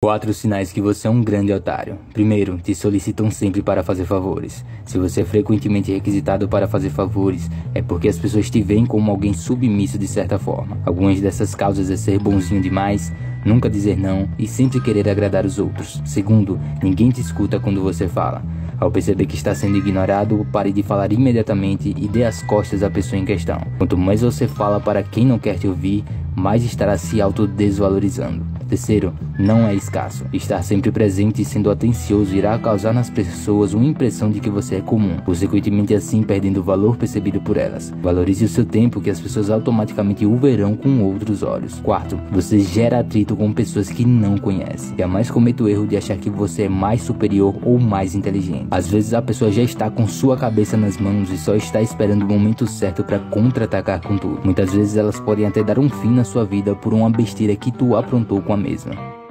4 sinais que você é um grande otário. Primeiro, te solicitam sempre para fazer favores. Se você é frequentemente requisitado para fazer favores, é porque as pessoas te veem como alguém submisso de certa forma. Algumas dessas causas é ser bonzinho demais, nunca dizer não e sempre querer agradar os outros. Segundo, ninguém te escuta quando você fala. Ao perceber que está sendo ignorado, pare de falar imediatamente e dê as costas à pessoa em questão. Quanto mais você fala para quem não quer te ouvir, mais estará se autodesvalorizando. Terceiro, não é escasso. Estar sempre presente e sendo atencioso irá causar nas pessoas uma impressão de que você é comum, consequentemente assim perdendo o valor percebido por elas. Valorize o seu tempo, que as pessoas automaticamente o verão com outros olhos. Quarto, você gera atrito com pessoas que não conhece. Jamais cometa o erro de achar que você é mais superior ou mais inteligente. Às vezes a pessoa já está com sua cabeça nas mãos e só está esperando o momento certo para contra-atacar com tudo. Muitas vezes elas podem até dar um fim na sua vida por uma besteira que tu aprontou com a mesma.